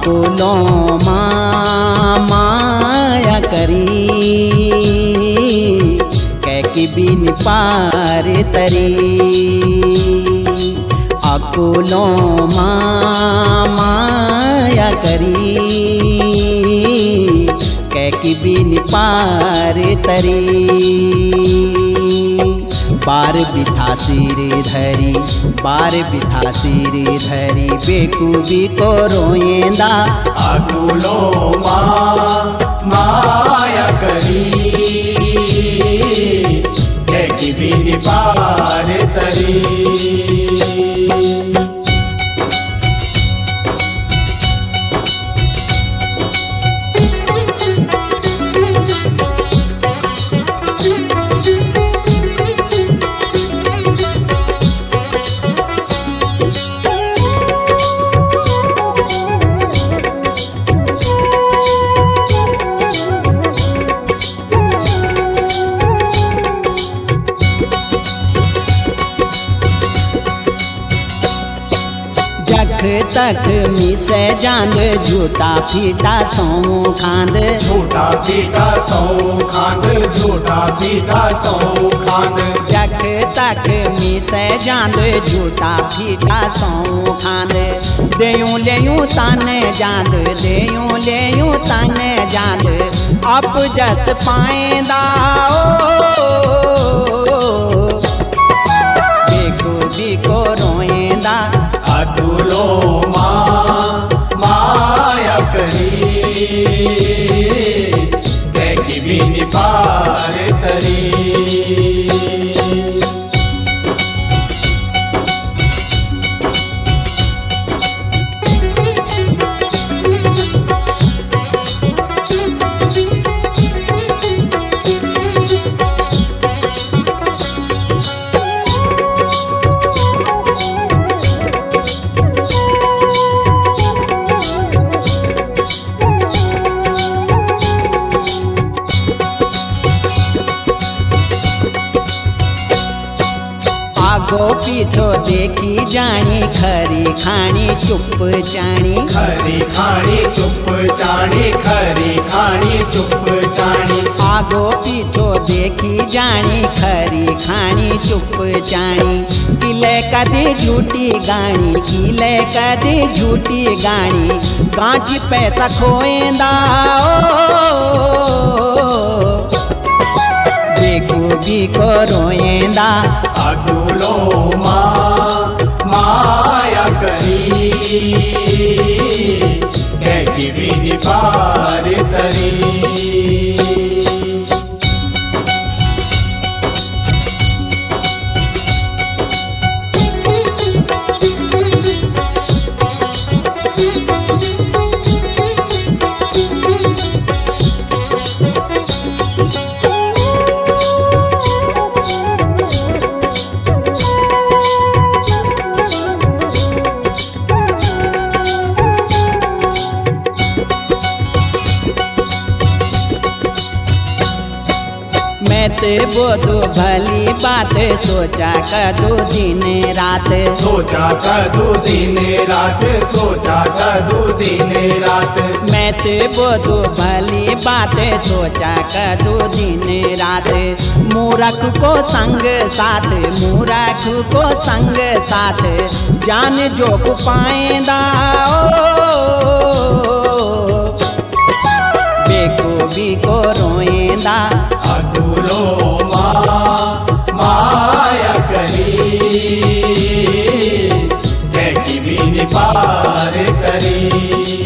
अकुलों माया करी कैकी बिन पार तरी। अकुलों माया करी कैकी बिन पार तरी। बार बिथा सिर धरी बार बिथा सिर धरी बेकूबी को रोएंदा। अकुलों माया करी कैकी बिन पार तरी। तक मिसे जांद झूठा फीटा सौ खांद। झूठा फीटा सौ खांद झूठा फीटा सौ खांद। जग तक मिसे जांद झूठा फीटा सौ खांद। देयूं लेयूं ताने जांद देयूं लेयूं ताने जांद अब जस पाएंदा बेकूबी को रोएंदा। अकुलों माया करी कैकी बिन पार तरी। आगो पीछो देखी जानी खरी खानी चुप चाणी। खरी खानी चुप चाणी खरी खानी चुप चाणी। आगो पीछो देखी जानी खरी खानी चुप चाणी। किले कदी झूठी गाणी किले कदी झूठी गाणी गांठी पैसा खोएंदा बेकूबी को रोएंदा। अकुलों माया करी कैकी बिन पार तरी। मैं बोधो भली बात सोचा कदू दिन रात। सोचा कदू दिन रात सोचा कदू दिन रात। मैं बोधो भली बात सोचा कदू दिन रात। मूरख को संग साथ मूरख को संग साथ जान जो पाएंदा बेकूबी को रोएंदा। अकुलों माया करी कैकी बिन पार तरी।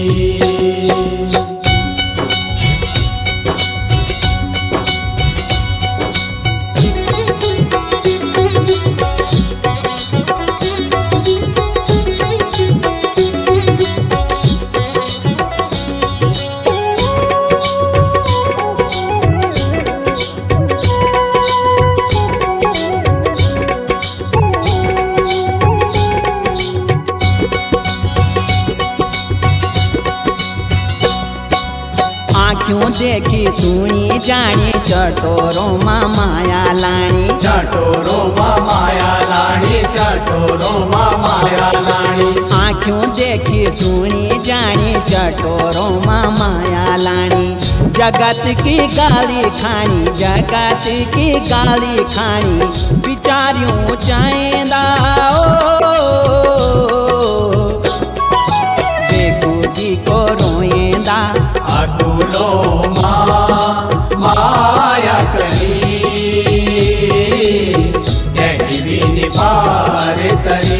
आँखों देखी सुनी जानी चटोरों माँ माया लानी। चटोरों माँ माया लानी चटोरों माँ माया लानी। आँखों देखी सुनी जानी चटोरों माया लानी। जगत की गाली खानी, जगत की गाली खानी, बिचारियों चाहेंदा बेखुदी को रोएंदा। अतुलो माया करी, देखी भी निपार तरी।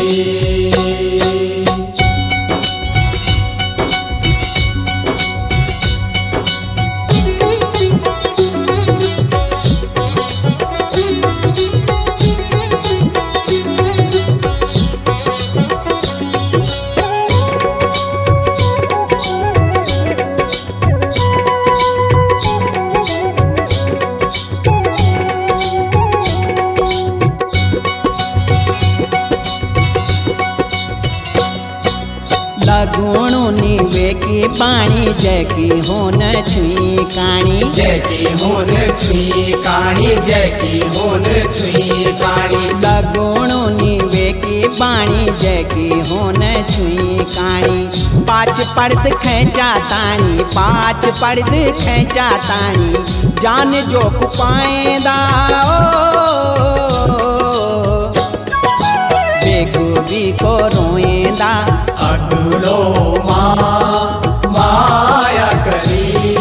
लगुणु नीवे की पानी जैकी होन छुई काणी। जैकी होन छुई काणी, जैकी होन छुई काणी। लगुणु नीवे की पानी जैकी होन छुई काणी। पाँच पर्द खेचा तानी, पाँच पर्द खेचा तानी, जान जो पाएंदा बेखुदी को रोएंदा। अतुलो माया करी,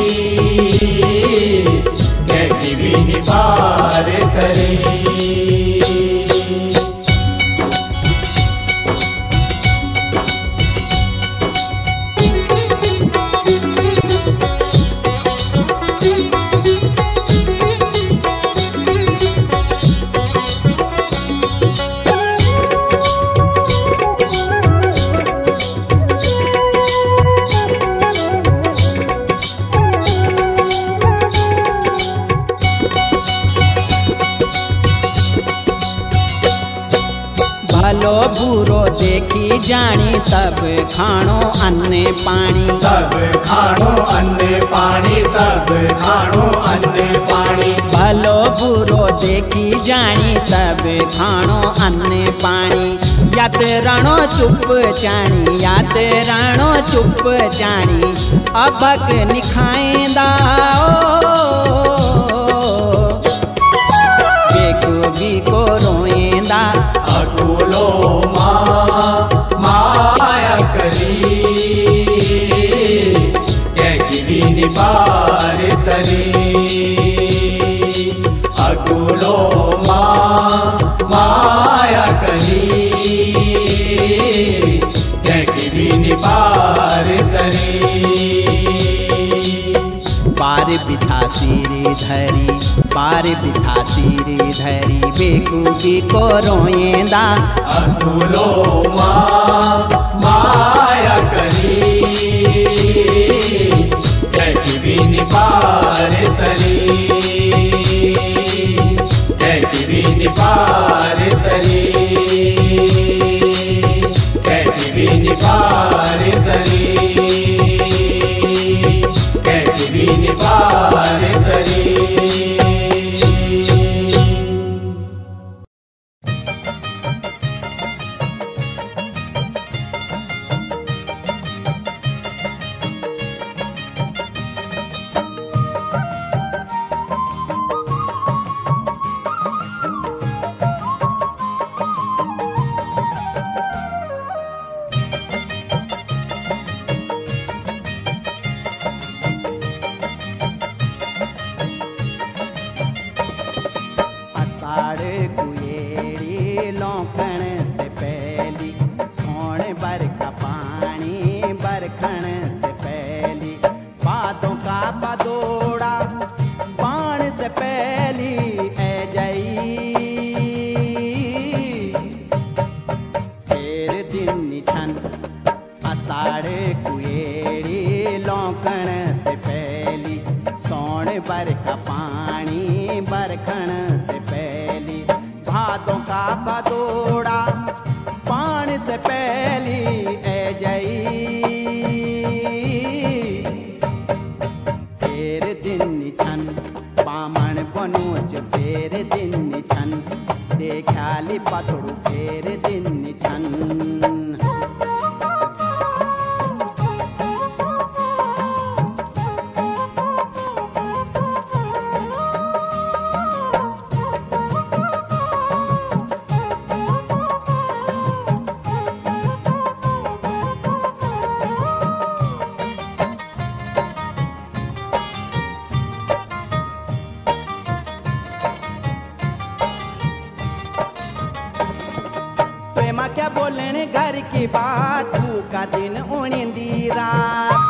देखी भी निपार तरी। भलो बुरो देखी जानी, तब खाणो अन्न पानी। तब खाणो अन्न पानी, तब खाणो अन्न पानी। भलो बुरो देखी जानी, तब खाणो अन्न पानी। यात रणो चुप चाणी, यात रणो चुप चाणी, अबक निखाएंदा बेखुदी को रोएंदा। अतुलो माया करी, देखी भी निपार तरी। अतुलो माया करी, देखी भी निपार तरी। पार बिथा सिरी धरी, पार बिथा सिरी धरी, बेखुदी को रोएंदा। अतुलो माया करी, देखी भी निपार तरी। देखी भी निपार तरी, देखी भी निपार तरी, देखी भी निपार तरी। खाली पथड़ू फेर दिन छन। की बात का दिन उड़ींदी रात।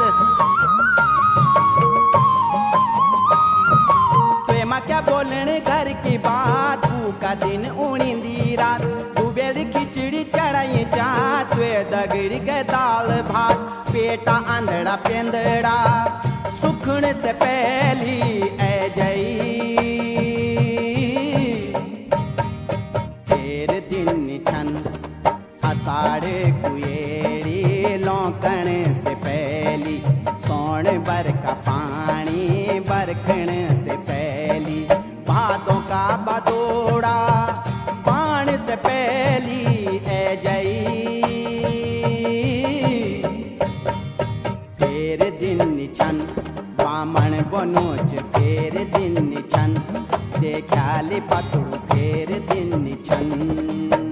प्रेमा क्या बोलने घर की बात का दिन उड़ींदी रात। डूबेली खिचड़ी चढ़ाई जात वे दगड़ी के दाल भात। पेटा आंधड़ा पेंदड़ा सुखने से पहली ऐ जई। तेर दिन छन आषाढ़ कुएड़ी लौकण से पहली। सोन बर का पानी बरखण से पहली। भादों का बदोड़ा बाण से पहली ऐ जई। तेर दिन छन बामण बनोच फेर दिन छन। देखाली पतड़ू फेर दिन छन।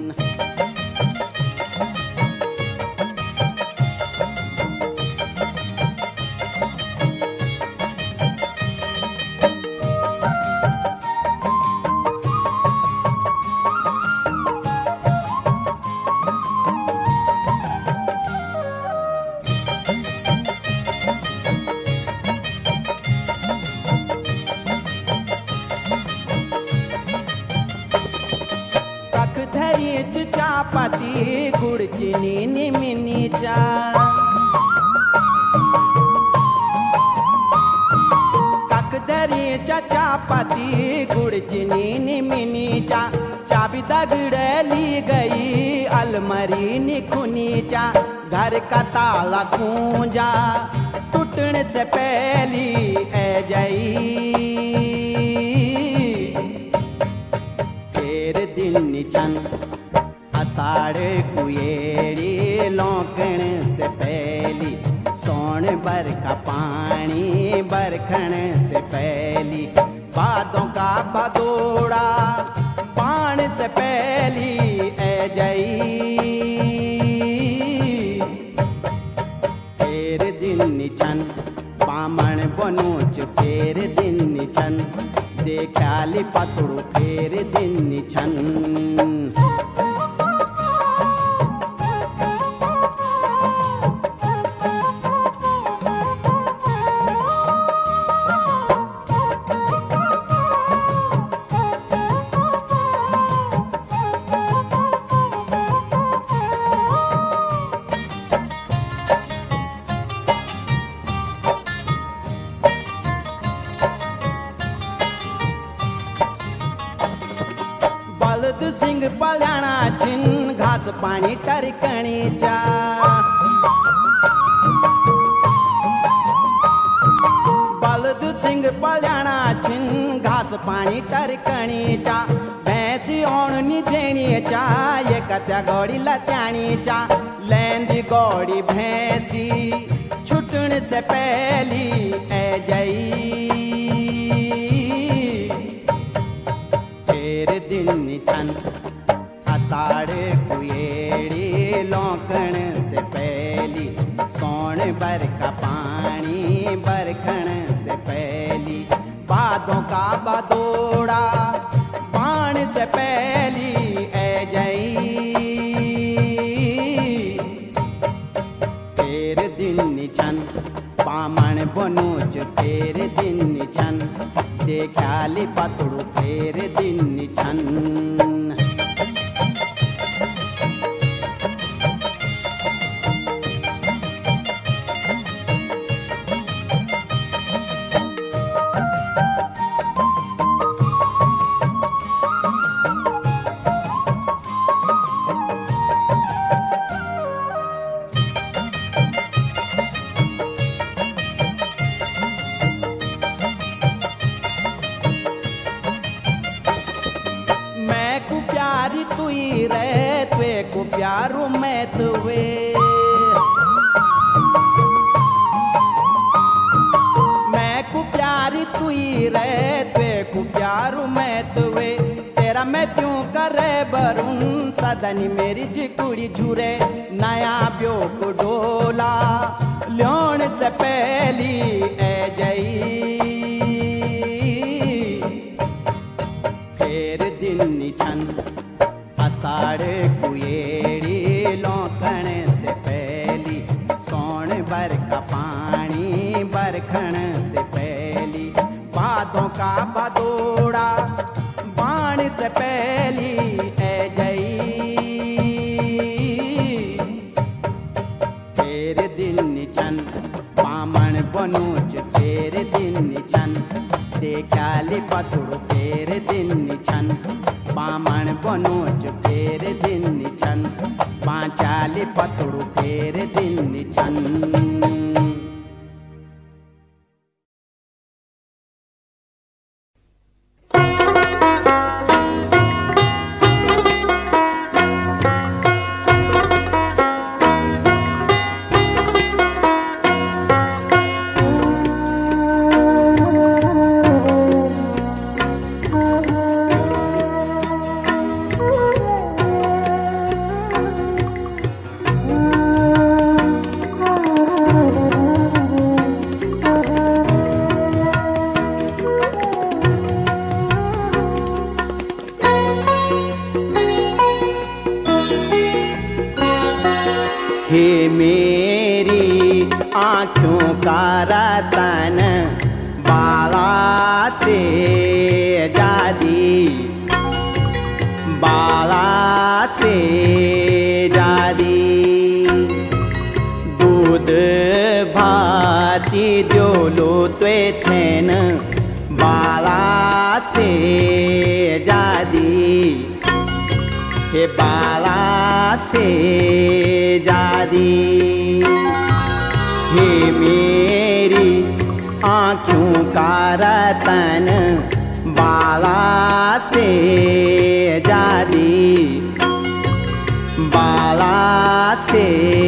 चापाती गुड़ चीनी निमिनी चा। काकदरी चापाती गुड़ चीनी निमिनी चा। चाबी दगड़ली गई अलमारी निखुनी चा। घर का ताला गूंजा टूटने से पहली ऐ जई। तेर दिन छन आषाढ़ कुएड़ी लौकण से पहली। सोन बर का पानी बरखण से पहली। बादों का बदोड़ा पान से पहली ऐ जई। तेर दिन छन बामण बनोच फेर दिन छन। देखाली पतड़ू फेर दिन छन। सिंह पल्याणा छिन घास पानी टरकणी चा। बलद सिंह पल्याणा छिन घास पानी टरकणी चा। भैंसी ओणनी जेणी चा ये कत्या गौड़ी लत्याणी चा। लैंदी गौड़ी भैंसी छुटन से पहली ऐ जई। तेर दिन छन आषाढ़ कुएड़ी लौकण से पहली। सोन बर का पानी बरखण से पहली। बादों का बदोड़ा बाण से पहली ऐ जई। तेर दिन छन बामण बनोच फेर दिन छन। देखाली पतड़ू फेर दिन छन। प्यारी तुई रे त्वे को प्यारू मैं तुवे। मैं को प्यारी तुई रे त्वे को प्यारू मैं तुवे। तेरा मैं क्यों करे बरून सदनी मेरी जिकुड़ी झूरे। नया ब्यो को डोला ल्योण से पहली ऐ जई। फेर दिन छन आषाढ़ कुएड़ी लौकण का पानी बरखण से पहली, बादों का बदोड़ा बाण से पहली है जई। तेरे दिन निचन बामण बनोज तेरे दिन निचन, देखाली पथुड़ तेरे दिन निचन, बामण बनोज तेरे दिन निचन, पांचाली पथुड़ तेरे दिन निचन। हे मेरी आँखों का रतन बाला से जादी, बाला से जादी, दूध भाती द्योलो त्वे थेन बाला से जादी, हे बाला से जादी। हे मेरी आँखों का रतन बाला से जादी, बाला से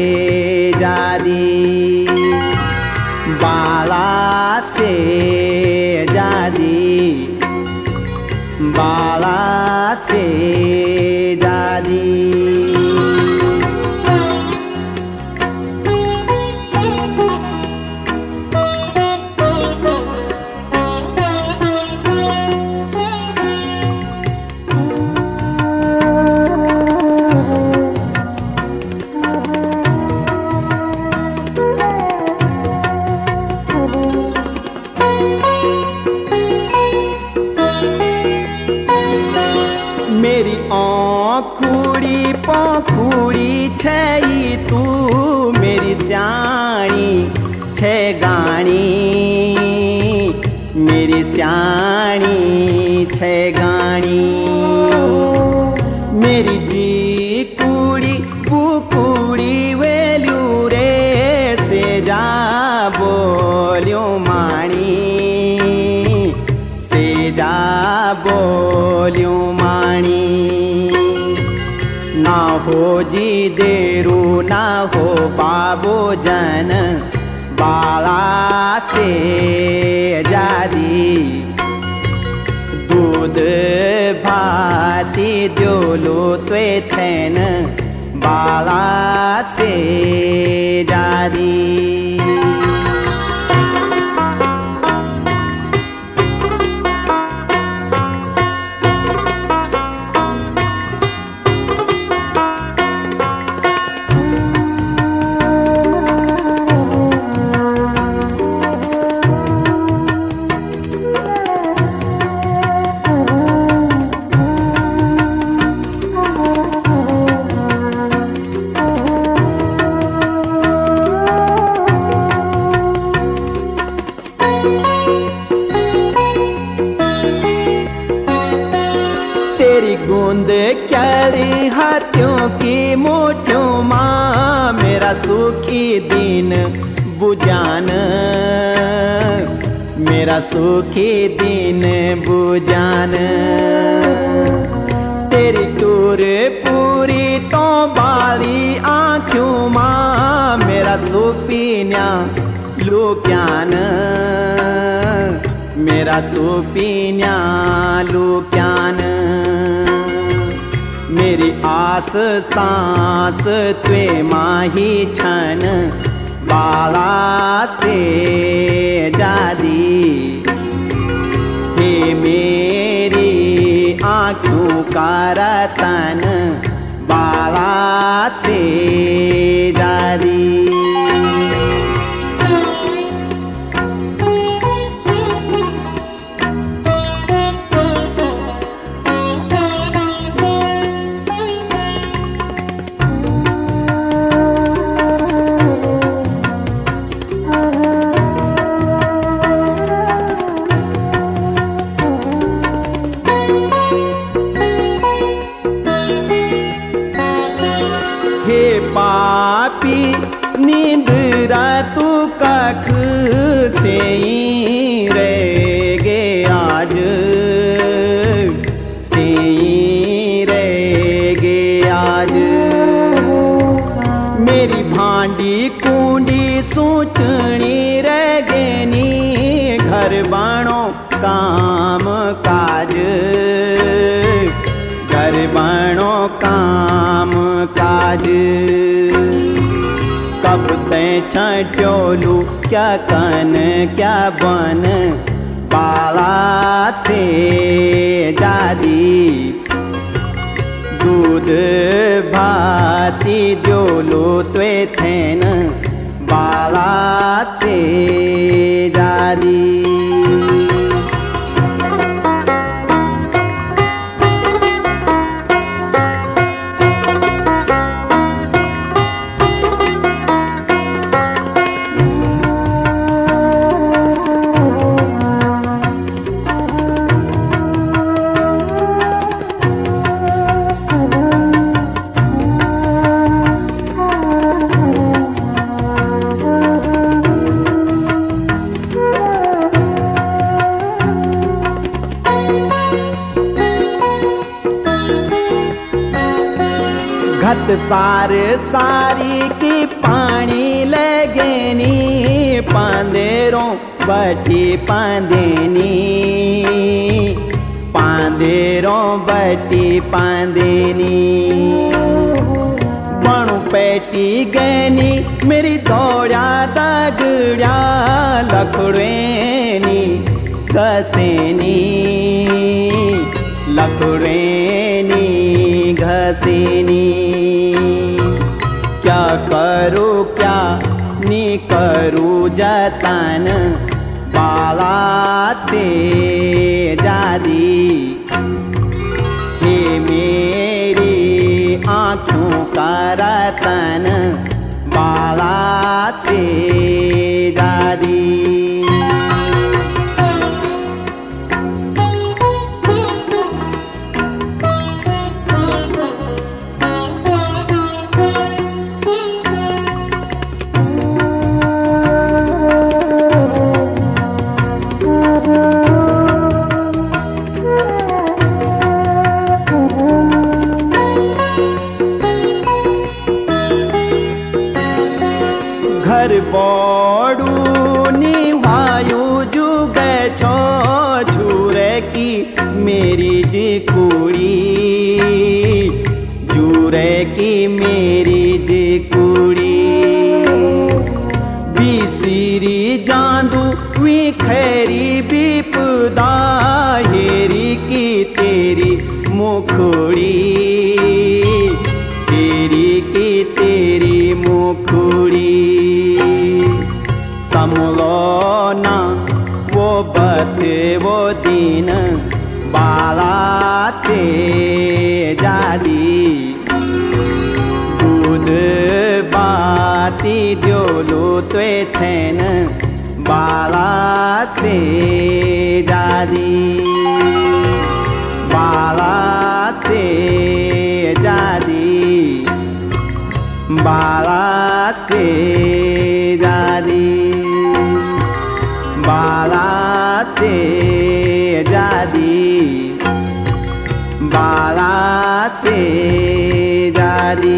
जादी, बाला से जादी, बाला से जादी। मेरी आँखुड़ी पाखुड़ी छई तू मेरी स्याणी छे गाणी, मेरी स्याणी छे गाणी। मेरी जी कुड़ी पुकुड़ी वेल्यू रे से जा बोल्यो माणी, से जा बोल्यो माणी। ना हो जी देरू ना हो बाबो जन बाला से जादी, दूध भाती द्योलो त्वे थेन बाला से जादी। तेरी गूंद क्यारी हाथियों की मुठ्ठियों माँ मेरा सुखी दिन बुझान, मेरा सुखी दिन बुझान। तेरी टूर पूरी तो बाली आँखों माँ मेरा सुख पीन्या लुक्यान, मेरा सुख पीन्या लुक्यान। मेरी आस सांस त्वे माही छन बाला से जादी। हे मेरी आँखों का रतन बाला से जादी। चुनी रगेनी घर बाणो काम काज, घर बाणो काम काज। कब ते छटोलू क्या कन क्या बन बाला से जादी, दूध भाती द्योलो त्वे थेन बाला से जादी। घट सार सारी की पानी लगेनी, पांदेरों बटी पांदेनी, पांदेरों बटी पांदेनी। बणु पेटी गैनी मेरी दौड़ा दगड़ा, लखड़ेनी घसेनी, लखड़ेनी घसेनी। क्या करूँ क्या नी करूँ जतन बाला से जादी, हे मेरी आँखों का रतन बाला से जादी। घर बड़ू निभायू जुग छो छुरे की मेरी जी कुड़ी, जुरे की मेरी जी कुड़ी। बिसिरी जांदू वी खैरी विपदा, हेरी की तेरी मुखड़ी, तेरी की तेरी मुखड़ी। समलो ना वो बत वो दिन बाला से जादी, दूध बाती द्योलो त्वे थेन बाला से जादी, बाला से जादी, बाला से जादी, बाला से जादी, बाला से जादी।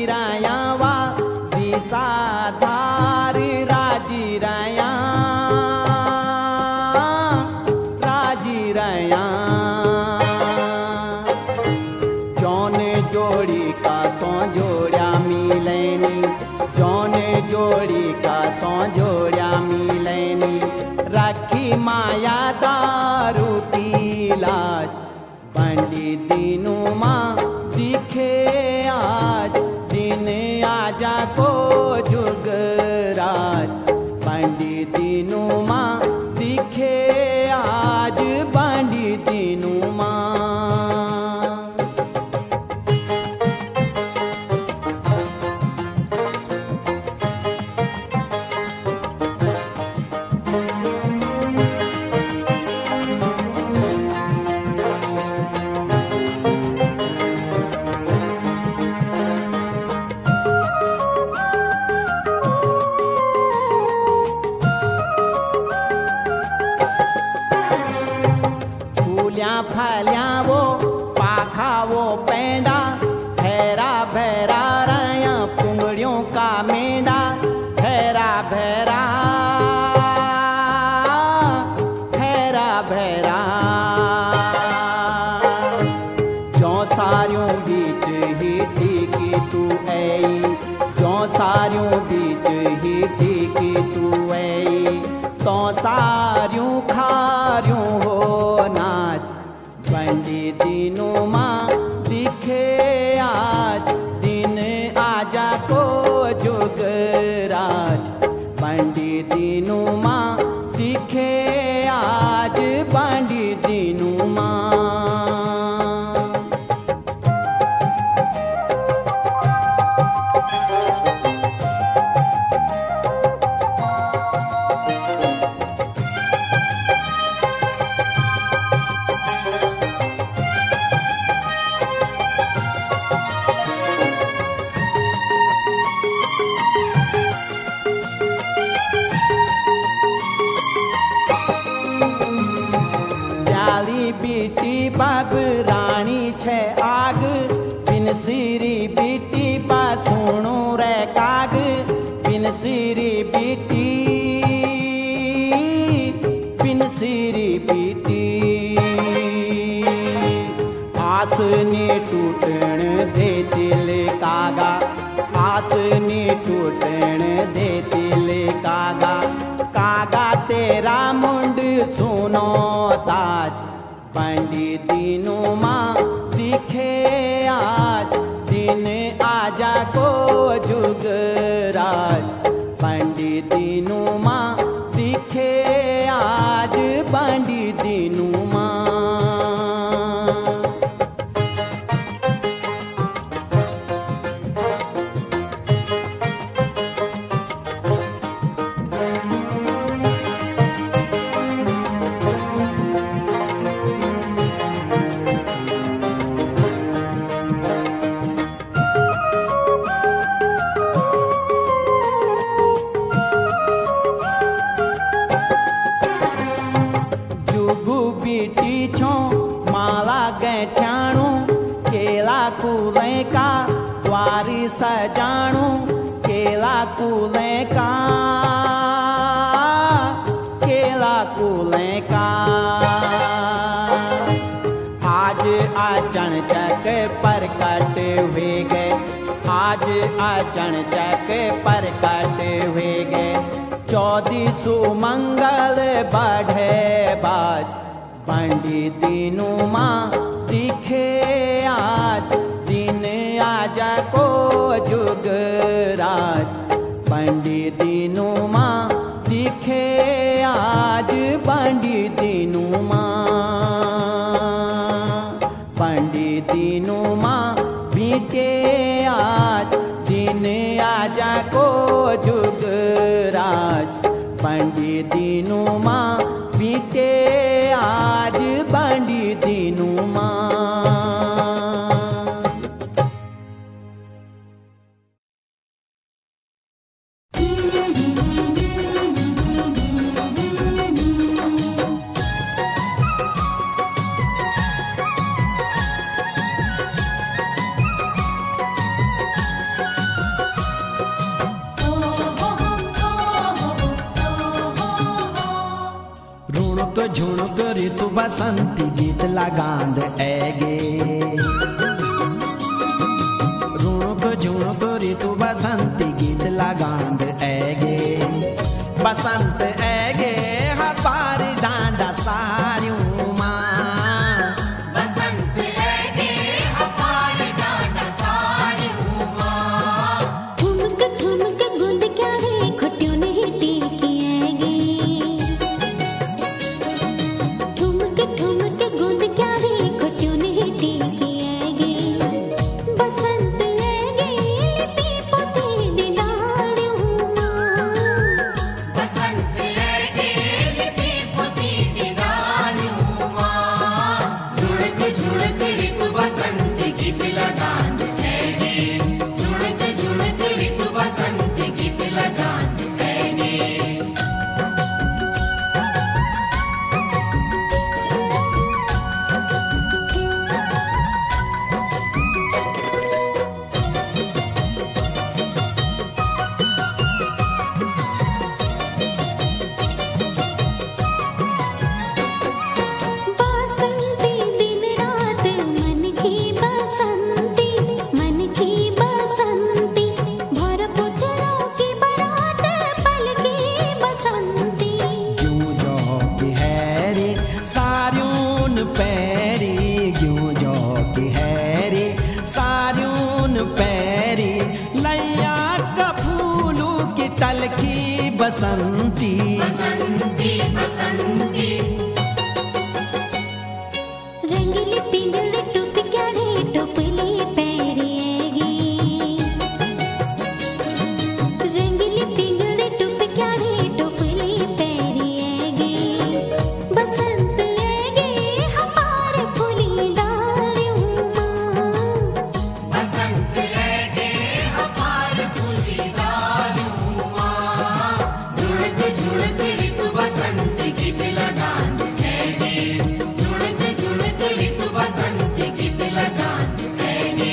राया वा विषाधार राजी राया जौन जोड़ी का सौ जोड़ा मिलैनी जौन जोड़ी का सौ जोड़ा मिलैनी रखी माया दारू की लाज पंडित दीनू माँ दिखे आज दिन आजा को जुगराज पंडित दीनू माँ दिखे आज पंडित दीनू माँ फल्या वो पाखा वो पेंडा भैरा भैरा राया पुंगड़ियों का मेंढा भैरा भैरा भैरा भैरा जो सारियों बीच हिटी की तू आई जो सारियों बीच हिटी की तू आई तो सारियों खारियों हो नाच पंडित दीनू माँ दिखे आज दिन आजा को जुगराज पंडित दीनू माँ दिखे आज पंडित दीनू माँ बीटी बाब रानी छे आग बिन सीरी बीटी पा सुनो रे काग बिन सीरी बीटी बिन सीरी बीटी आस ने टूटण दे दिल कागा आस ने टूटण दे दिल कागा कागा तेरा मुंड सुनो ताज पंडित दीनू माँ दिखे आज दिन आजा को जुगराज पंडित दीनू माँ दिखे आज पंडित दीनू माँ बीटी छो माला गैठाणू केला कूले का द्वारी सजाणू केला कूले का केला कूले का आज अचन चक प्रकट हुए गए आज अचन चक प्रकट हुए गए 14 सुमंगल बढ़े बाज पंडित दीनू माँ दिखे आज दिन आजा को जुगराज पंडित दीनू माँ दिखे आज पंडित दीनू माँ पंडित दीनू माँ बीते आज दिन आजा को जुगराज पंडित दीनू माँ बीते आज पंडित दीनू माँ झुणुक ऋतु बसंती गीत लगांद ऐगे रुणुक झुणुक ऋतु बसंती गीत लगांद ऐगे बसंत ऐगे हपार डांडा सारियों मां बसंत ऐगे हपार डांडा सारियों मां ठुमक ठुमक गुंद क्या है खुटियों ने टीकी ऐगे ठुमक ठुमक गुंद क्या है खुटियों ने टीकी ऐगे बसंत ऐगे लिपि पोती दिलालियों मां बसंत ऐगे लिपि पोती दिलालियों मां झुणक झुणक ऋतु बसंत गीत लगांद ऐगे झुणक झुणक ऋतु बसंत गीत लगांद ऐगे बसंती दिन रात मन की बसंती भर पुतलों की बारात पल की बसंती क्यों जो की हैरी सारियों पैरी क्यों जो की हैरी सारियों पैरी लैया का फूलों की तलखी बसंती बसंती बसंती रंगीली पिंगली टुप क्या रे टोपली पैरेगी रंगीली पिंगली टुप क्या रे टोपली पैरेगी बसंत ऐगे हमार फूली डालियों मां बसंत ऐगे हमार फूली डालियों मां झुणक झुणक ऋतु बसंत गीत लगांद ऐगे झुणक झुणक ऋतु बसंत गीत लगांद ऐगे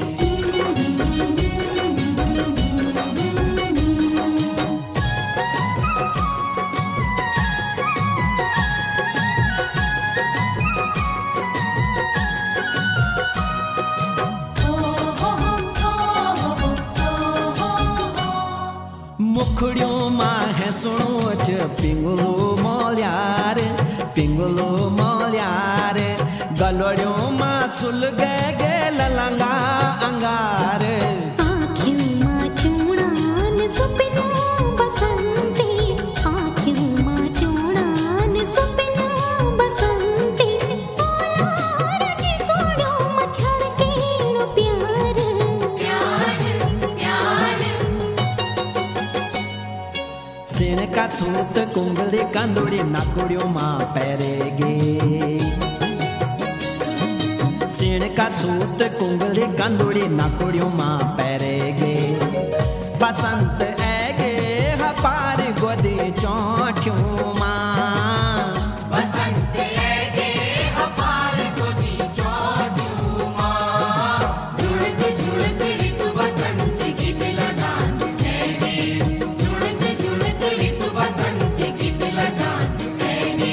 मुखड़ियों मां है सुनोच पिंगलो मोल्यार गलोड़ियों मां सुल गे ललंगा अंगार आँखियों मां चूड़ान सुपनों बसंती आँखियों मां चूड़ान सुपनों बसंती ओलार जी गोड़ों मच्छर के नो प्यार प्यार प्यार सिण का सूत कुंगली कंदुड़ी नाकुड़ियों मां पैरेगे सिण का सूत कुंगली कंदुड़ी नाकुड़ियों मां पैरेगे बसंत ऐगे हपार गोदी चौठियों मां बसंत ऐगे हपार गोदी चौठियों मां झुणक झुणक ऋतु बसंत गीत लगांद ऐगे झुणक झुणक ऋतु बसंत गीत लगांद ऐगे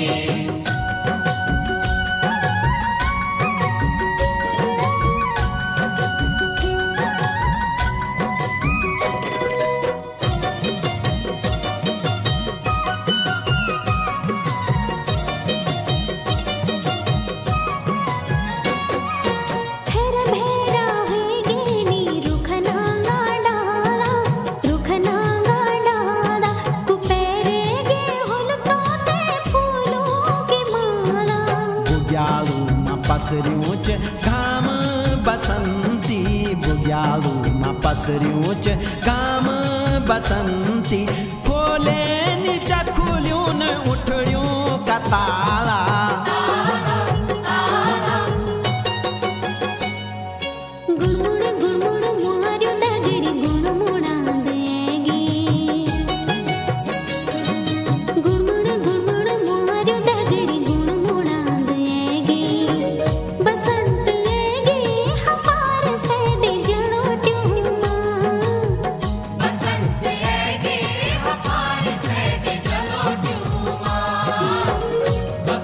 फेर भेरा होएगे नी रुखनांगा डाला कुपेरेगे हुलकों ते फूलों की माला बुग्यालू मां पसरियों च काम बसंती बुग्यालू मां पसरियों च काम बसंती खोले नीचा खुलियों न उठड़ियों का ताला गुणमुड़ गुणमुड़ मार्यो दगड़ी गुणमुड़ा देगी गुणमुड़ गुणमुड़ मार्यो दगड़ी गुणमुड़ा देगी बसंत ऐगे हमार से दे जड़ोट्यों मां बसंत ऐगे हमार से दे जड़ोट्यों मां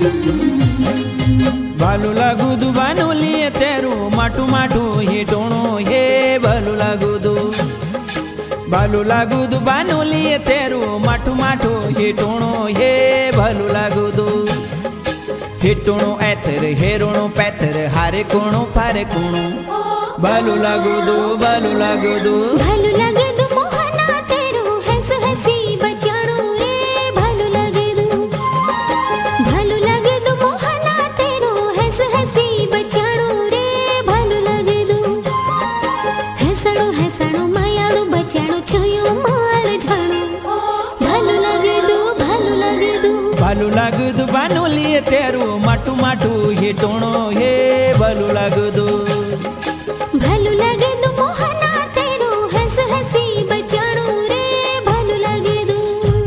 भलू लगुदु बानुलिए तेरू माटू माटू ही टोणो हे भलू लगुदु भलू लगुदु बानुलिए तेरू माटू माटू ही टोणो हे भलू लगुदु हिटुणु एथर हेरुणु पैथर हारे कोणु फारे कोणु भलू लगुदु भलू लगुदु भलू लगदु मोहना तेरू हंस हसी बचाणो रे भलू लगदु भलू लगदु मोहना तेरू हंस हसी बचाणो रे भलू लगदु हसणो हसणो मायाळू बचाणो छयो माळ जाणो भलू लगदु भलू लगदु भलू लगदु बानुलिए तेरू माटू माटू ही टोणो हे भलू लगदु भलू लगदु मोहना तेरू हंस हसी बचाणो रे भलू लगदु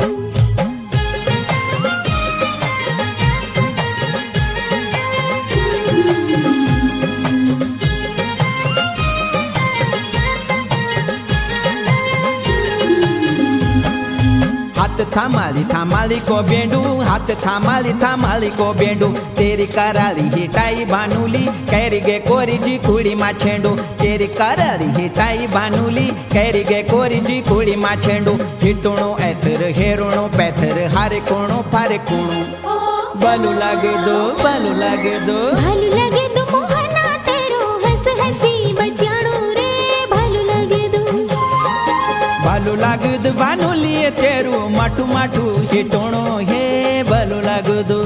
हाथ थामाली को बेंडू हाथ थामाली को बेंडू तेरी कराली हिटाई भानुली कैरिगे कोरी जी कुड़ी मा छेंडू तेरी कराली हिटाई भानुली कैरिगे कोरी जी कुड़ी मा छेंडू हिटुणो एथर हेरुणो पैथर हारे कोणो फारे कोणो भलू लगदु भलू लगदु भलू लगदु मोहना तेरू हंस हसी बचाणो रे भलू लगदु भलू लगदु बानुलिए तेरू माटू माटू ही टोणो हे भलू लगदु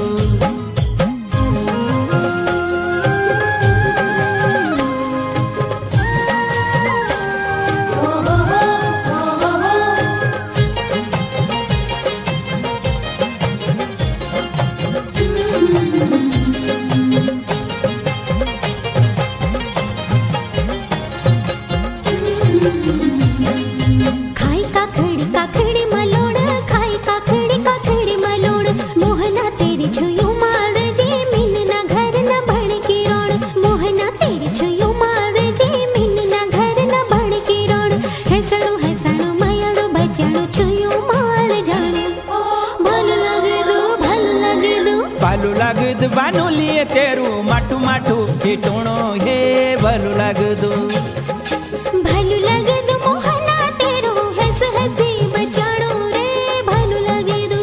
खाई काखड़ी मलोड़ खाई काखड़ी मलोड़ मोहना तेरी छुयो मार जे मिन ना घर ना बण की रोण मोहना तेरी छुयो मार जे मिन ना घर ना बण की रोण हसणो मायाड़ो बचाड़ो छुयो मार जाने भलू लगदु भलू लगदु भलू लगदु बानुलिए तेरू माटू माटू ही टोणो हे भलू लगदु भलू लगदु मोहना तेरू हंस हसी बचाणो रे भलू लगदु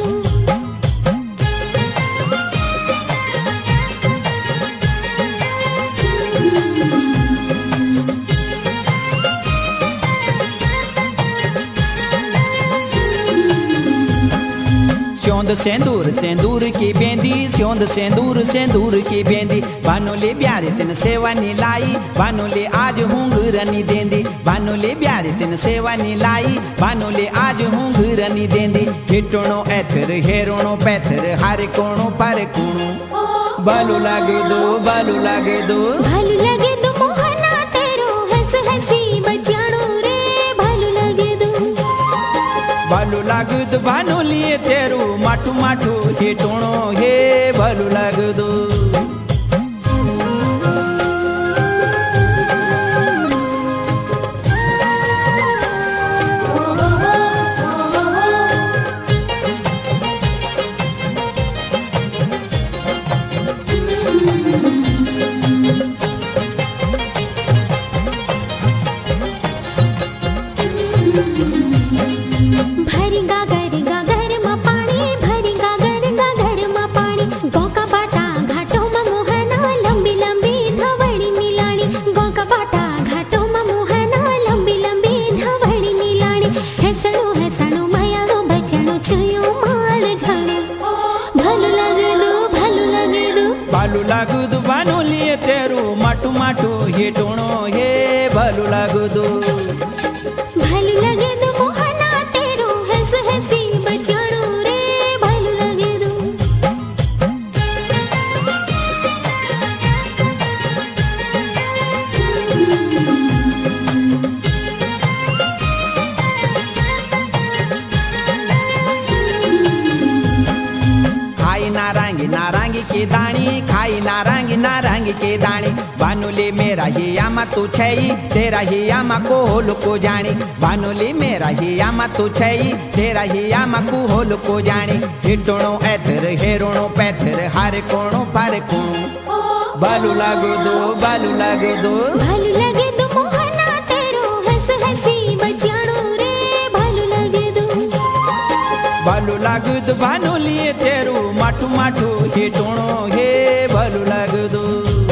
स्योंद सेंदूर की बेंदी स्योंद सेंदूर की बेंदी भानुली ब्यारे तिन सेवा नी लाई भानुली आज हुंगरनी देंदी भानुली ब्यारे तिन सेवा नी लाई भानुली आज हुंगरनी देंदी हिटुणो एथर हेरुणो पैथर हारे कोणो फारे कोणो भलू लगदु भलू लगदु भलू लगदु मोहना तेरू हंस हसी बचाणो रे भलू लगदु भलू लगदु बानुलिए तेरू माटू माटू ही टोणो हे भलू लगदु भरिगा घर मा पानी भरिगा घर मा पानी गौका बाटा घाटो मा मोहना लंबी लंबी धवड़ी मिलाणी गौका बाटा घाटो मा मोहना लंबी लंबी धवड़ी मिलाणी हसणो मायाड़ो बचाणो छयो मार जाणो भलू लगदु भलू लगदु भलू लगदु बानुलिए तेरू माटू माटू ही टोणो हे भलू लगदु भलू लगदु मोहना तेरू हंस हसी बचाणो रे भलू लगदु नारंगी की दानी खाई नारंगी की दानी। भानुली मेरा ही आमा तू छई तेरा ही आमा को होल को जानी। भानुली मेरा ही आमा तू छई तेरा ही आमा को होल को जानी। हिटणो एथर हेरोणो पैथर हारे कोणो पारे कोणो बालू लागो दो बालू लागो दो भालू लगे दो मोहना तेरो हंस हंसी बजाणो रे भालू लगे दो। बालू लागो दो भानुली तेरू माठू माठू हिटणो हे बालू लागो दो।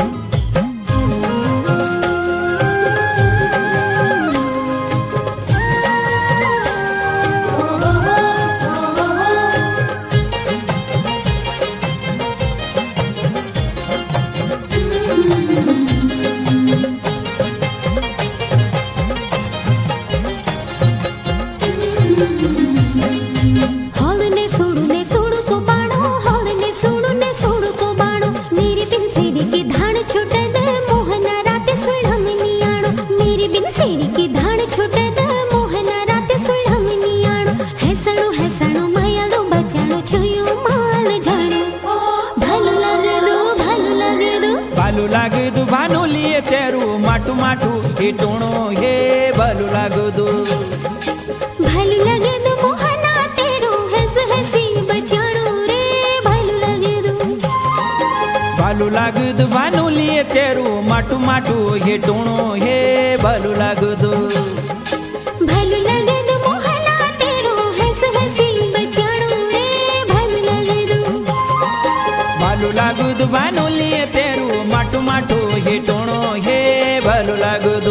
माठू माठू हिटणो हे बालू लागो दो भालू लगे दो मोहना तेरो हंस हंसी बजाणो रे भालू लगे दो। बालू लागो दो भानुली तेरू माठू माठू हिटणो हे बालू लागो दो। भालू लगे दो मोहना तेरो हंस हंसी बजाणो रे भालू लगे दो। बालू लागो दो भानुली तेरू माठू माठू हिटणो हे बालू लागो दो।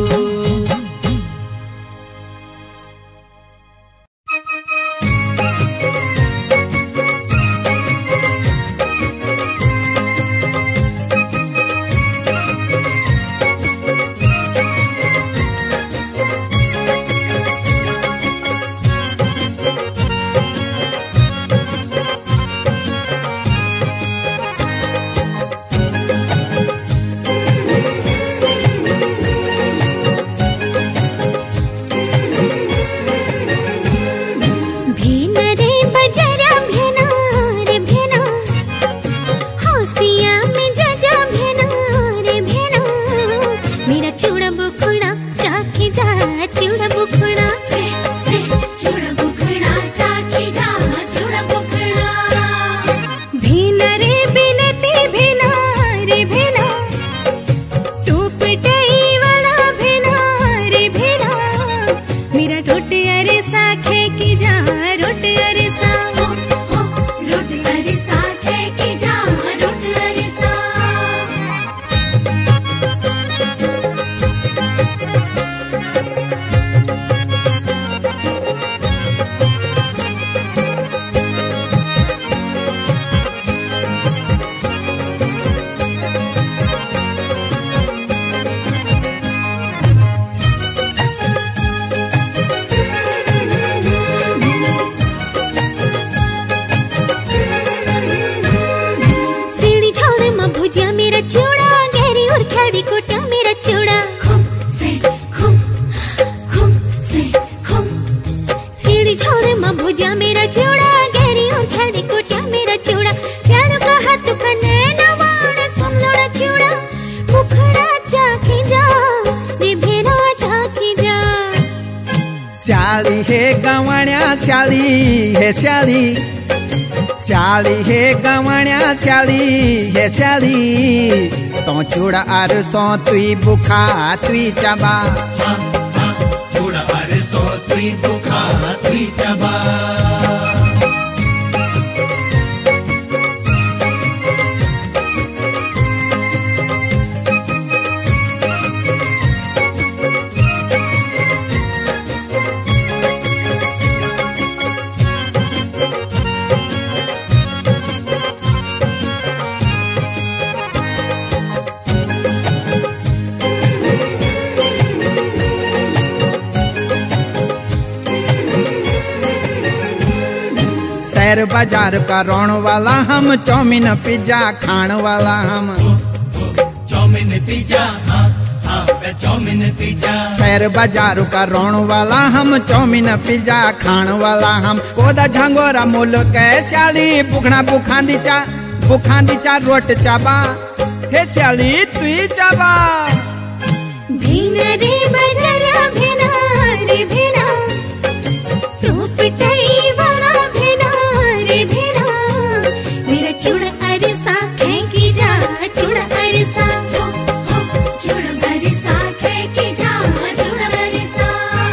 श्याली हे गवण्या श्याली हे श्याली श्याली हे गवण्या श्याली हे श्याली तो चूड़ा अरसों तुई बुखा तुई चबा चूड़ा अरसों तुई बुखा तुई चबा। शहर बाजार का रोण वाला हम चौमिन पिज्जा खाण वाला हम चौमिन पिज्जा चौमिन पिज्जा। शहर बाजार का रोण वाला हम चौमिन पिज्जा खाण वाला हम कोदा झंगोरा मुल्क श्याली बुखना बुखांदी चा बुखांदी चा रोट चाबा हे श्याली तुई चाबा भिन रे बजरा भिना रे भिना तू पिटाई वाला भिना रे भिना मेरा चूड़ा अरसा फेंकी जा चूड़ा अरसा चूड़ा अरसा फेंकी जा चूड़ा अरसा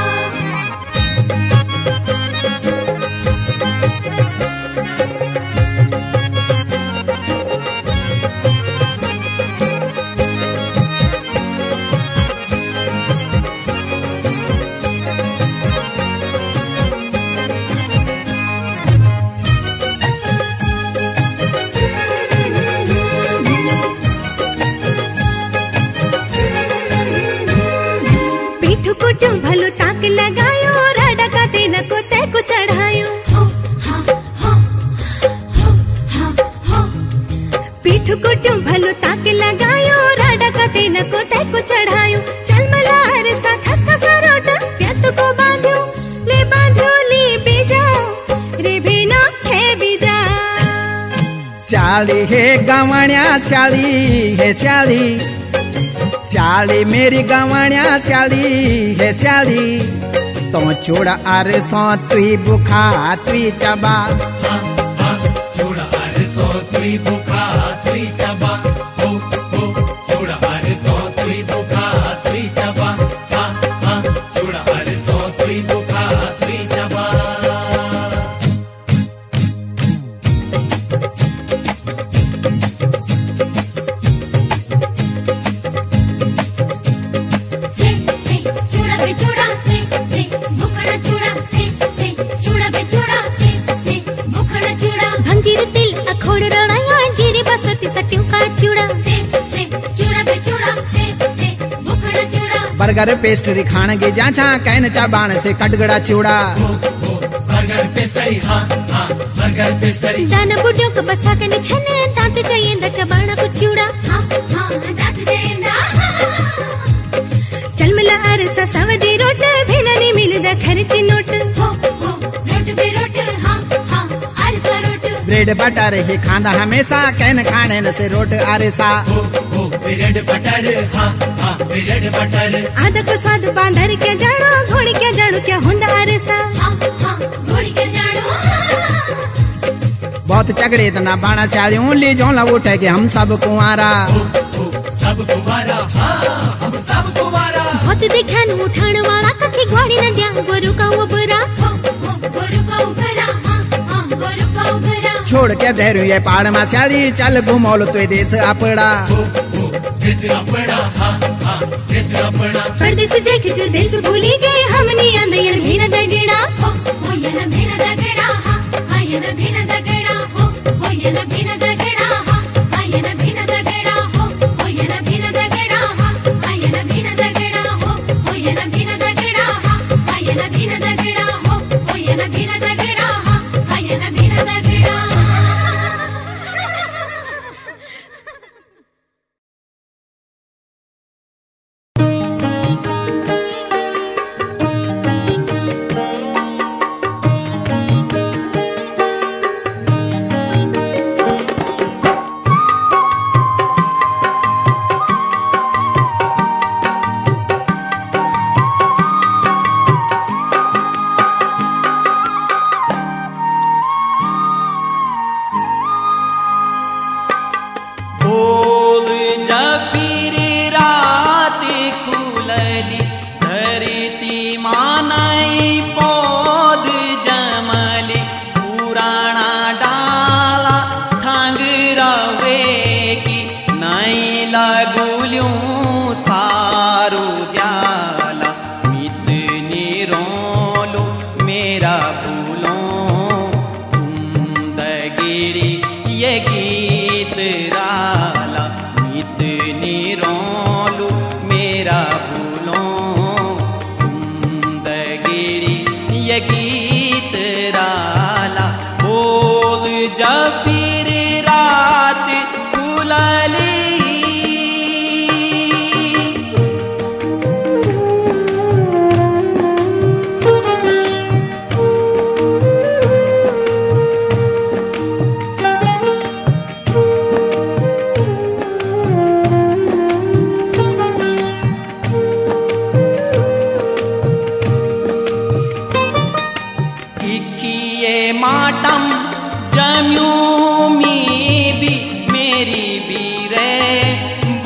कुटुम भलो ताक लगायो राडा का तेन को ते को चढ़ायो पीठ कुटुम भलो ताक लगायो राडा का तेन को ते को चढ़ायो चल मला अरसा खसखसा रोट त्यत को बांध्यो ले बीजा रे भेना है बीजा श्याली हे गवण्या श्याली हे श्याली श्याली मेरी गवण्या श्याली हे श्याली तो चूड़ा अरे सो तुई बुखा तुई चबा चूड़ा अरे सो तुई बुखा तुई चबा हो चूड़ा अरे सो तुई बुखा तुई चबा चूड़ा अरे सो तुई बुखा तुई चबा भंजीर तिल अखोड़ रणाया जीरे बसती सट्टियों का चूड़ा चूड़ा पे चूड़ा भुखड़ा चूड़ा बर्गर पेस्ट्री खान गे जाचा कैन चा बाण से कटगड़ा चूड़ा बर्गर पेस्ट्री हाँ बर्गर पेस्ट्री दाना बुढ़ियों को बसा के निछने दांत चाहिए चबाना को चूड़ा दांत चाहिए चल मिला अरसा सवदी रोट भेना नहीं मिलदा खर्ची नोट रोट पे रोट हाँ अरसा रोट ब्रेड बटर ही खांदा हमेशा कैन खाने न से रोट अरसा ब्रेड बटर हाँ ब्रेड बटर आधा को स्वाद बांधर के जानो घोड़ी के जानो क्या हुंदा अरसा घोड़ी के जानो बहुत चगड़े इतना बाणा श्यालियों ली जो ला उठे के हम सब कुंवारा सब कुंवारा हम सब कुंवारा बहुत दिखान उठान वाला कखी घोड़ी न दिया गोरु का उबरा गोरु का उबरा गोरु का उबरा छोड़ के धैर्य ये पहाड़ में श्याली चल घुमौल तो देश अपड़ा देश अपना देश अपना परदेस देख जो देश भूली गए हमनी अंदर भीना दगड़ा हो ये न भीना दगड़ा हां ये न भीना दगड़ा हो ये न भीना दगड़ा हां ये न भीना दगड़ा हो ये न भीना दगड़ा हां ये न भीना दगड़ा हो ये न भीना दगड़ा हां ये न भीना दगड़ा हो ये न भीना दगड़ा हां ये न भीना दगड़ा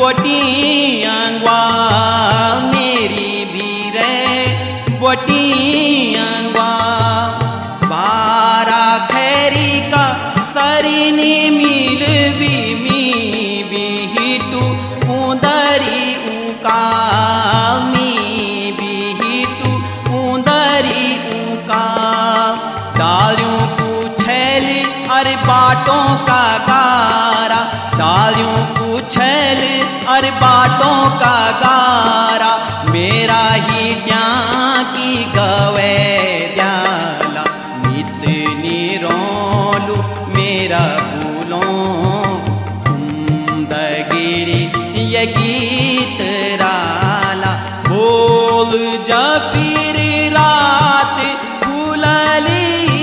बोटियांगवा मेरी भी रे बोटियांगवा बारा खैरी का सरिनी मिल भी मी भी तू उदरी उका मी भी तू उदरी उका डालियों पूछेल अरे बाटों का गारा डालियों पूछेल अरे बाटों का गारा मेरा ही क्या की गवे द्याला नितनी रोलू मेरा भूलों दगिरी ये गीत राला बोल जपीर रात भूलली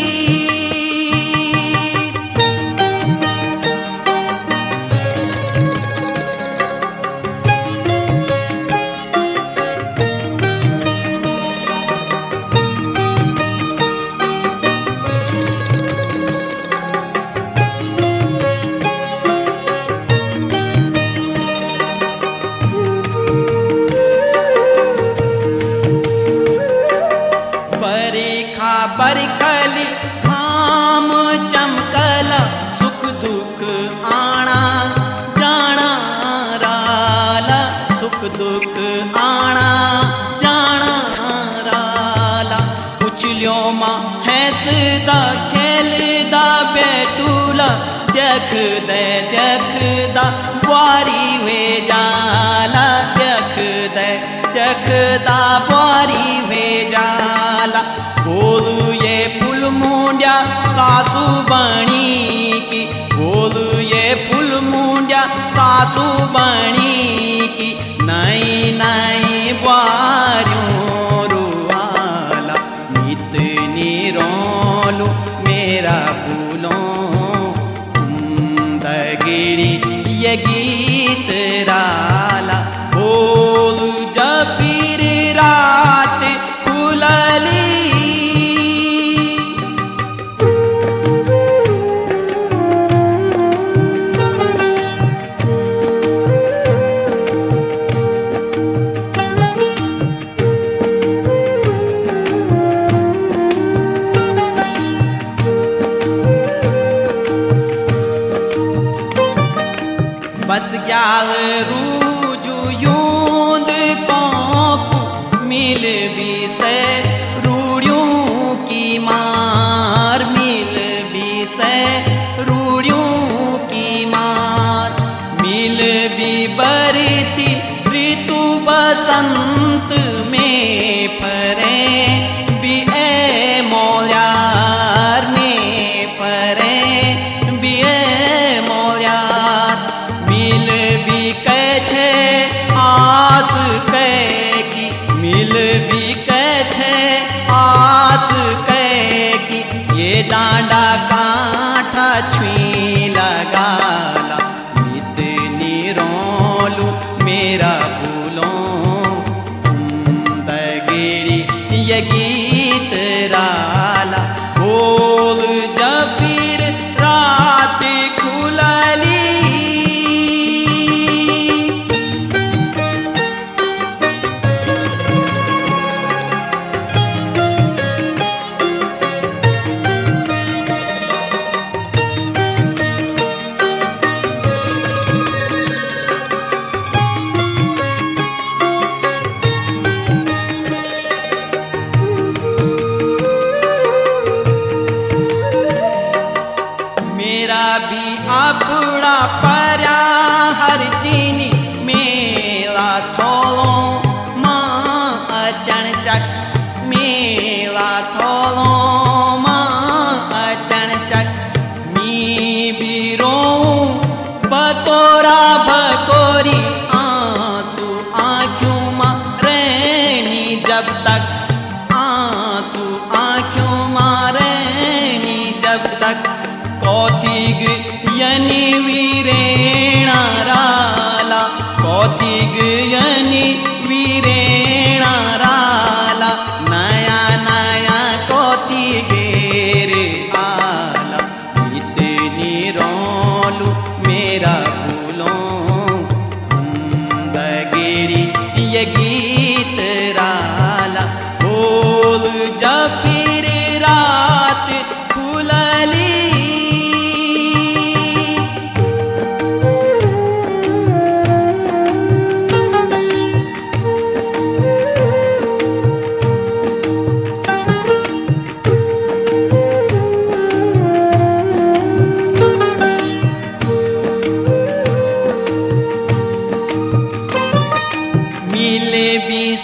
बरखली खाम चमकला सुख दुख आना जाना राला सुख दुख आना जाना राला उछलियो माँ हैसदा खेलदा बेटूला देख दा बुआरी वे जाला देख दा बुआरी वे जाला बोलू ये फुल मुंडिया सासू बणी की बोलू ये फुल मुंडिया सासू बणी की नई नई बारियों रुआला नितनी रोलू मेरा फूलों दगिरी ये गीत राला बोलू जपीर रात खुलली बस ग्याल रूजू यूंद कोप मिल भी से रूड़ियों की मार मिल भी से रूड़ियों की मार मिल भी बरती ऋतु बसंत में फरे भी ए मौल्यार में फरे भी ए मौल्यार मिल भी कैछे आस कै की मिल भी कैछे आस कै की ये डांडा कांठा छुई लगाला नितनी रोलू मेरा फूलों दगिरी ये गीत राला बोल जपीर रात खुलली मेरा भी अपना पर्या हर चीनी मेला थोलो माँ अचन चक मेला थोलो माँ अचन चक मी भी रो बकोरा बकोरी आंसू आँखों माँ रहनी जब तक आंसू आँखों माँ रहनी जब तक कौतिग यनि वीरेणा राला कौतिग यनि वीरेणा राला नया नया कौतिगेर आला इतनी रोलू मेरा फूलों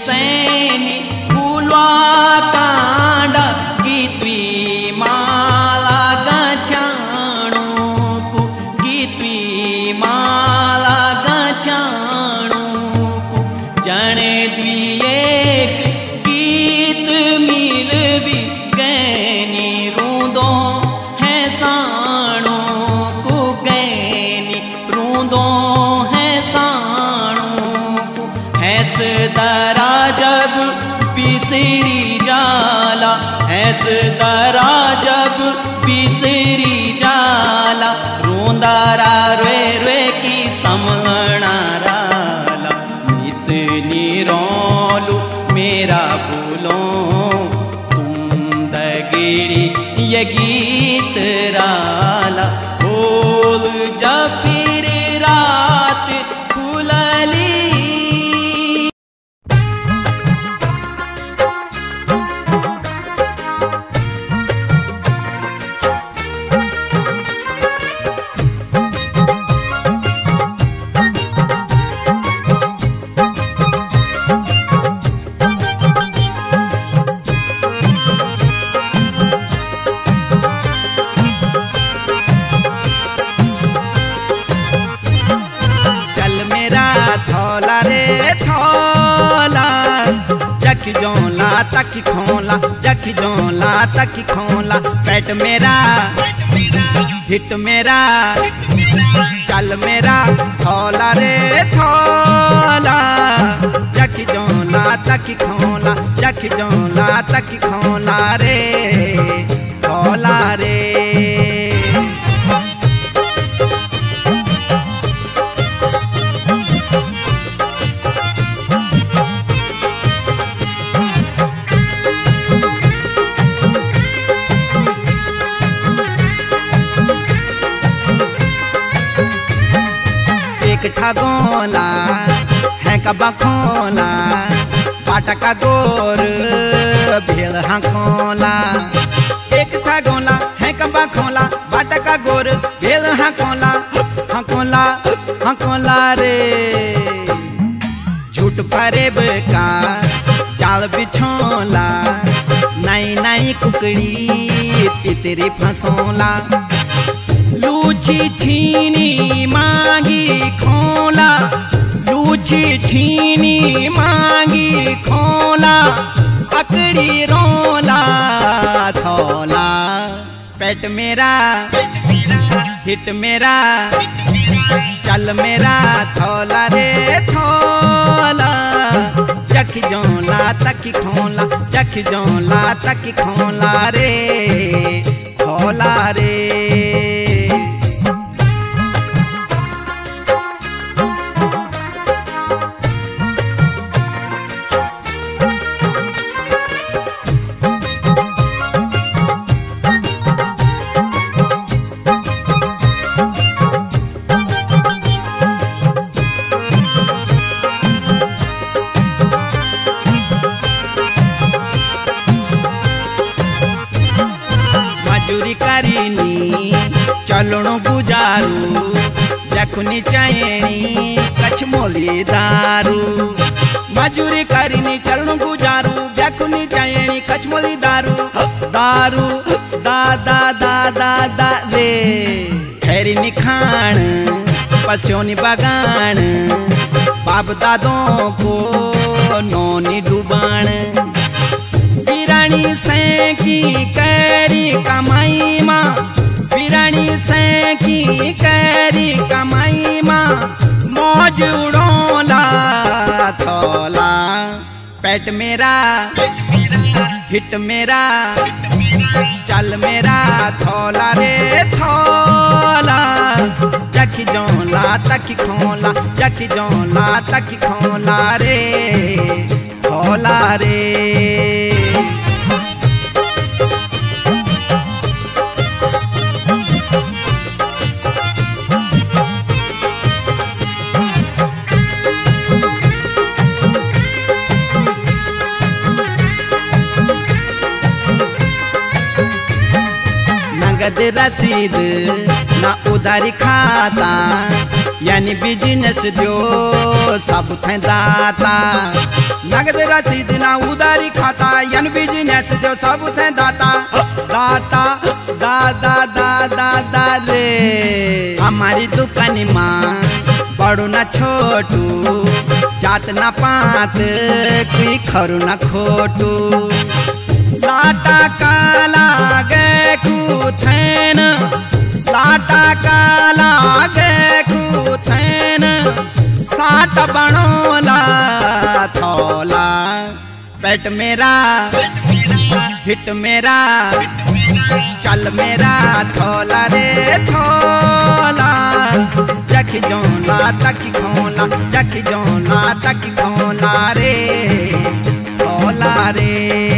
सैनी फूलवा कांडा गीतवी माला गचाणू को गीतवी माला गचाणू को जने द्विए गीत मिलवी गैनी रूंदो है साणू को गैनी रूंदो है साणू को हैस दरा जब बिसरी जाला ऐस दरा जब बिसरी जाला रोंदारा रे रे की समलना राला इतनी रोलू मेरा भूलो तुम दगेड़ी ये गीत राला बोल जब फिर रात खुलली थोला रे थोला जखी जोला तकी खोला जखी जोला तकी खोला पेट मेरा हिट मेरा चल मेरा थोला रे थोला जखी जोला तकी खोला जखी जोला तकी खोला रे थोला रे एक ठगोला है कबा खोला बाटा का गोर भेल हाँकोला एक ठगोला है कबा खोला बाटा का गोर भेल हाँकोला हाँकोला हाँकोला रे झूठ फरेब का जाल बिछोला नई नई कुकड़ी तितरी फंसोला लूची छीनी मांगी खोला लूची छीनी मांगी खोला अकड़ी रोला थोला पेट मेरा हिट मेरा चल मेरा थोला रे थोला जखी जोला तकी खोला जखी जोला तकी खोला रे थोला रे मजूरी करीनी चलणो गुजारू जखनी चयनी कछ मोली दारू मजूरी करीनी चलणो गुजारू जखनी चयनी कछ मोली दारू दारू दा दा दा दा दा रे खैरी निखाण पस्योनी बगान बाप दादों को नोनी डुबाण बिरानी से की कैरी कमाई माँ बिरानी से की कैरी कमाई माँ मौज उड़ोला थोला पेट मेरा हिट मेरा चल मेरा थोला रे थोला जखी जोला तकी खोला जखी जोला तकी खोला रे थोला रे नगद रसीद ना उधारी खाता यानी बिजनेस जो सब थे दाता, नगद रसीद ना उधारी खाता, यानी बिजनेस जो सब थे दाता, दाता दादा दादा दादे। हमारी दुकान माँ बड़ू न छोटू, जात न पात कोई खरू न खोटू। लाटा काला गे कुथैन, लाटा काला गे कुथैन, साट बनोला थोला। पेट मेरा हिट मेरा, चल मेरा थोला रे थोला। जख जोला तक खोला, जख जोला तक खोला रे थोला रे।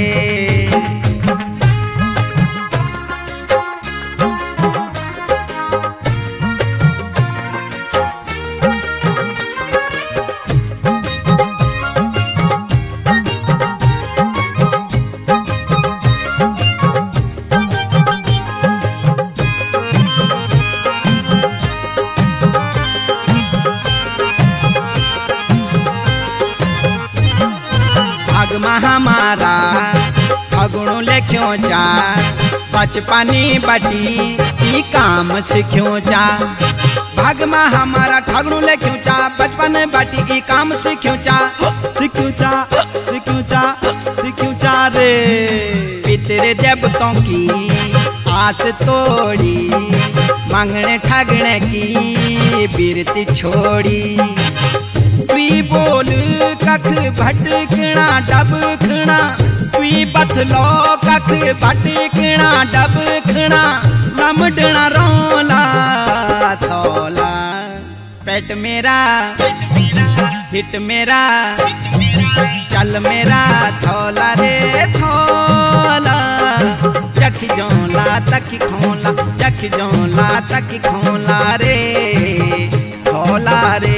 हमारा फगुणु लेख्यो जा, बचपनी बटी ई काम सीख्यो जा। भाग में हमारा ठगणु लेख्यो चा, बचपन बटी ई काम सीख्यो चा। सीख्यो चा सीख्यो चा सीख्यो चा रे। पितरे देवतों की आस तोड़ी, मांगने ठगने की बिरती छोड़ी। तुई बोल कख भटकना डबखना, तुई बथलो कख भटकना डबखना। लमडना रोला थोला। पेट मेरा हिट मेरा, चल मेरा थोला रे थोला। जख जोला तक खोला, जख जोला तक खोला रे थोला रे।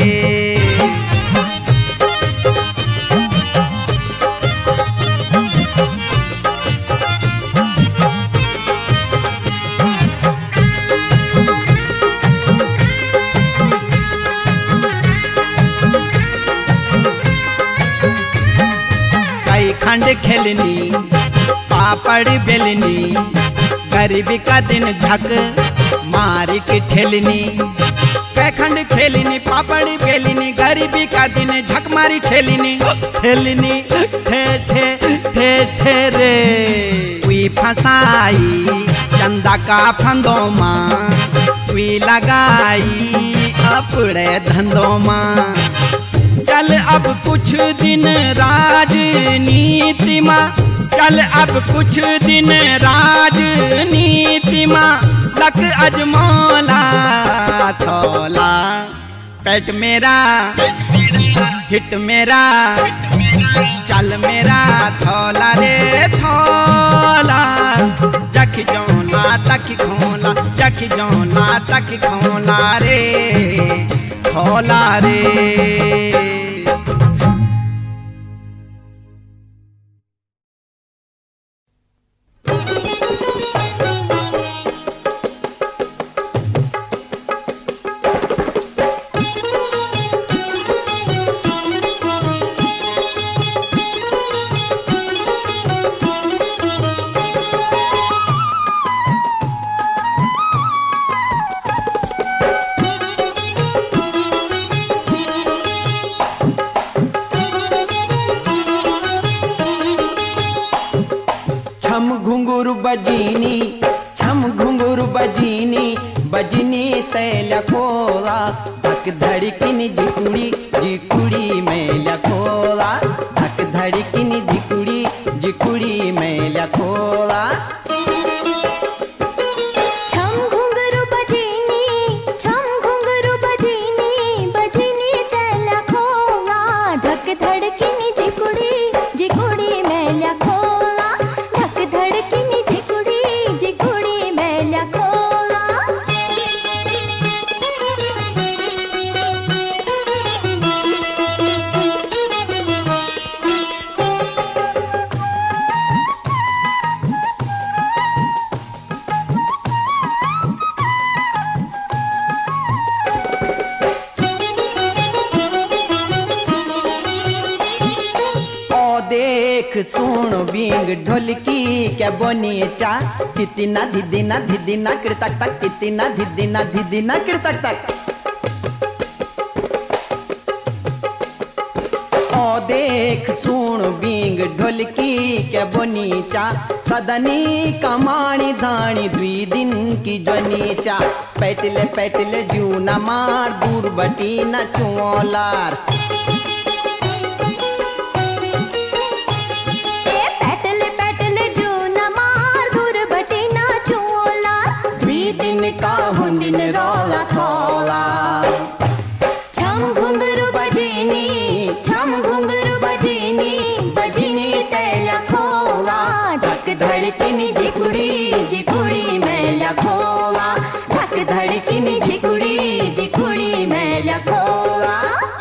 खंड खेलनी पापड़ बेलनी, गरीबी का दिन झक मारी की ठेलनी। खंड खेलनी पापड़ बेलनी, गरीबी का दिन झक मारी ठेलनी। ठेलनी ठे ठे ठे ठे रे। कोई फसाई चंदा का फंदो माँ, कोई लगाई अपने धंधों माँ। चल अब कुछ दिन राजनीति माँ, चल अब कुछ दिन राजनीति माँ। लक अजमौला थोला। पेट मेरा हिट मेरा, चल मेरा थोला रे थोला। जख जोला तक खोला, जख जोला तक खोला रे थोला रे। बजीनी छम घुंगुर बजीनी, बजनी तैल खोला। धक धड़किनी जिकुड़ी जिकुड़ी में लखोला। धक धड़किनी जिकुड़ी जिकुड़ी में लखोला। छम घुंगरू बजीनी, छम घुंगरू बजीनी, बजनी तैल खोला। धक धड़किनी जिकुड़ी जिकुड़ी में लखोला। धक धड़किनी जिकुड़ी में लखोला। देख सुन बिंग ढोलकी के बोनीचा तितिना धिदिना धिदिना किड़तक तक तितिना धिदिना धिदिना किड़तक तक। ओ देख सुन बिंग ढोलकी के बोनीचा सदनी कमाणी धाणी द्वी दिन की जोनीचा पैटले पैटले जू न मार दूर बटी न चुओलार। पैटले पैटले जू न मार दूर बटी न चुओलार द्वी दिन का हुंदिन रोला थोला। छम घुंघरू बजीनी छम घुंघरू बजीनी बजीनी तैला खोला धक धड़किनी जिकुड़ी जिकुड़ी मैला खोला धक धड़किनी जिकुड़ी जिकुड़ी मैला खोला।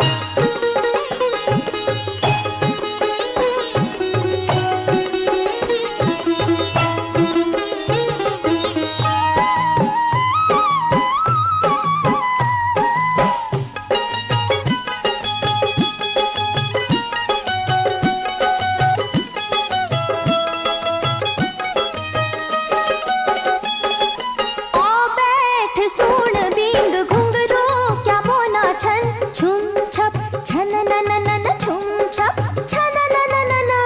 सुन बिंग घुंघरू क्या बोना छन छुम छप छन न न न न छुम छप छन न न न न।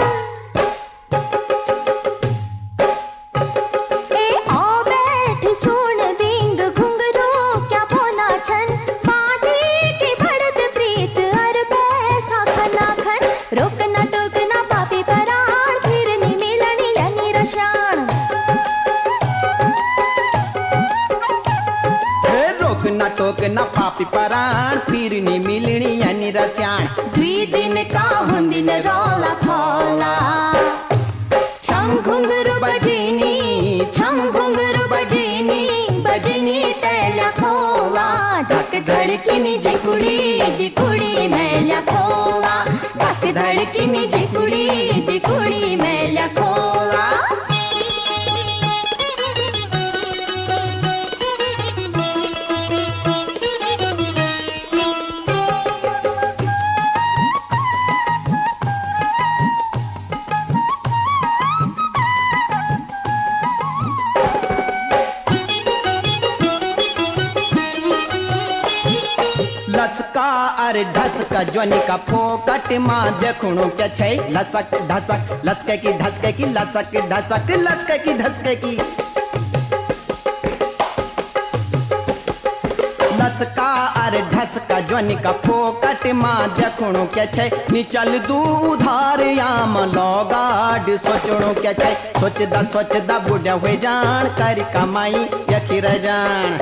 ए ओ बैठ सुन बिंग घुंघरू क्या बोना छन बाटी की बढ़त प्रीत अर पैसा खना खन रोकना टोकना पापी पराण फिर नी मिलनी यानी रशान। रोकना टोकना पापी पराण फिर नी मिलनी यानी रस्याण द्वी दिन का हुंदिन रोला थोला। छम घुंघरू बजीनी छम घुंघरू बजीनी बजीनी तैला खोला धक धड़किनी जिकुड़ी जिकुड़ी मैला खोला धक धड़किनी जिकुड़ी जिकुड़ी मैला खोला। लसका अर ढसका जोनी का फोकट माँ देखुणु क्या छै लसक धसक लसके की धसके की लसक धसक लसके की धसके की। लसका अर ढसका जोनी का फोकट माँ देखुणु क्या छै निचल दू उधार याम लोगाड सोचणु क्या छै सोचदा बुढ़ा हुए जान कर कमाई यखिर जान।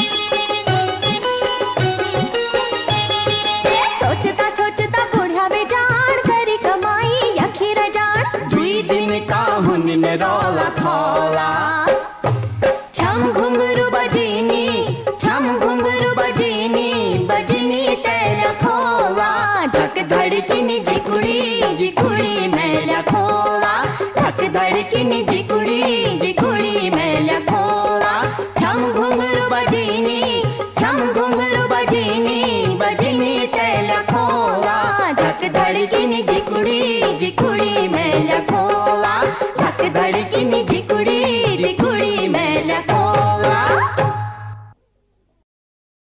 सोचता सोचता बुढ़ा बेजान करी कमाई यखिर जान दुई दिन का हुंदिन रोला थोला। छम घुंघरू बजीनी छम घुंघरू बजीनी बजीनी तैला खोला धक धड़किनी जिकुड़ी जिकुड़ी मैला खोला धक धड़किनी जिकुड़ी